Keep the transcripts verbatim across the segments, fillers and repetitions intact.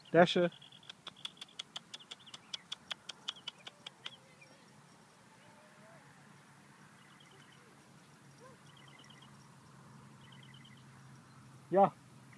Dasher. Ja.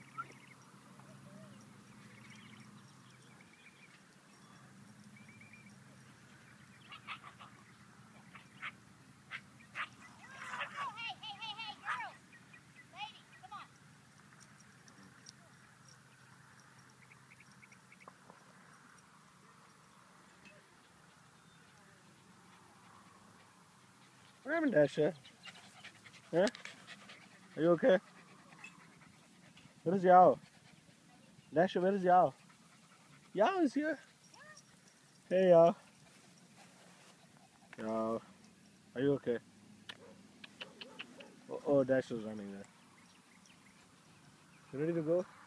What happened, Dasher? Huh? Are you okay? Where is Yao? Dasher, where is Yao? Yao is here. Hey, Yao. Yao. Are you okay? Oh, oh Dasher's running there. You ready to go?